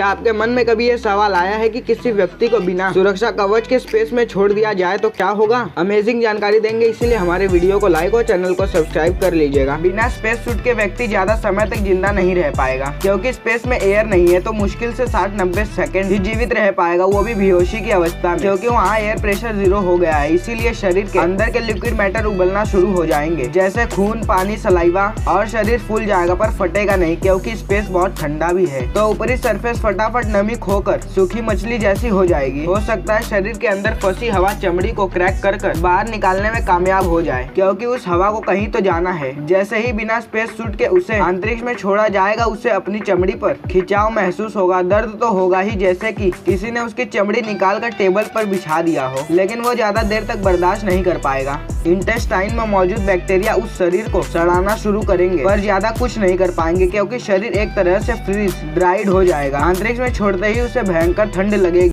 क्या आपके मन में कभी ये सवाल आया है कि किसी व्यक्ति को बिना सुरक्षा कवच के स्पेस में छोड़ दिया जाए तो क्या होगा? अमेजिंग जानकारी देंगे, इसीलिए हमारे वीडियो को लाइक और चैनल को सब्सक्राइब कर लीजिएगा। बिना स्पेस सूट के व्यक्ति ज्यादा समय तक जिंदा नहीं रह पाएगा, क्योंकि स्पेस में एयर नहीं है तो मुश्किल से 60-90 सेकंड ही जीवित रह पाएगा, वो भी बेहोशी की अवस्था में, क्योंकि वहाँ एयर प्रेशर 0 हो गया है। इसीलिए शरीर के अंदर के लिक्विड मैटर उबलना शुरू हो जाएंगे, जैसे खून, पानी, सलाइवा, और शरीर फूल जाएगा पर फटेगा नहीं, क्योंकि स्पेस बहुत ठंडा भी है। तो ऊपरी सरफेस फटाफट नमी खोकर सूखी मछली जैसी हो जाएगी। हो सकता है शरीर के अंदर फंसी हवा चमड़ी को क्रैक कर बाहर निकालने में कामयाब हो जाए, क्योंकि उस हवा को कहीं तो जाना है। जैसे ही बिना स्पेस सूट के उसे अंतरिक्ष में छोड़ा जाएगा, उसे अपनी चमड़ी पर खिंचाव महसूस होगा। दर्द तो होगा ही, जैसे कि किसी ने उसकी चमड़ी निकाल कर टेबल पर बिछा दिया हो, लेकिन वो ज्यादा देर तक बर्दाश्त नहीं कर पाएगा। इंटेस्टाइन में मौजूद बैक्टीरिया उस शरीर को सड़ाना शुरू करेंगे, पर ज्यादा कुछ नहीं कर पाएंगे, क्योंकि शरीर एक तरह से फ्रीज ड्राइड हो जाएगा। अंतरिक्ष में छोड़ते ही उसे भयंकर ठंड लगेगी।